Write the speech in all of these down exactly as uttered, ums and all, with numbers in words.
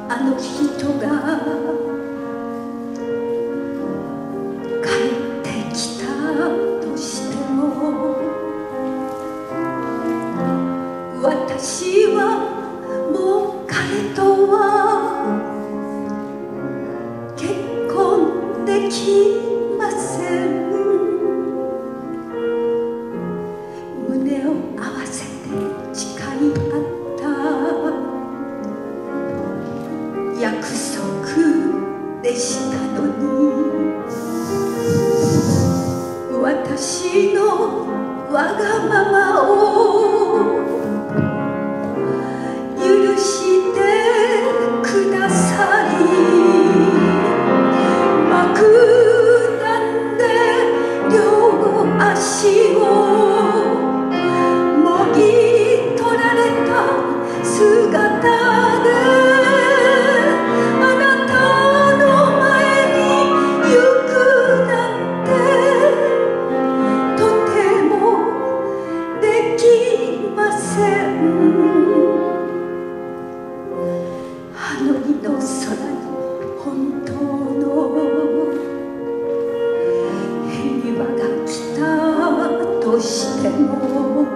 あの人が帰ってきたとしても、私はもう彼とは結婚できません。胸を合わせて誓い合った約束でしたのに、私のわがままを許してくださり、爆弾で両足をもぎ取られた姿で、ハノイの空に本当の平和が来たとしても、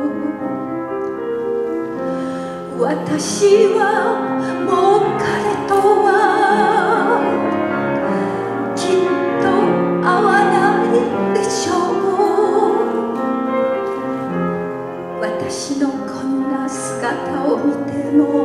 私はもう彼とはきっと会わないでしょう。私のこんな姿を見ても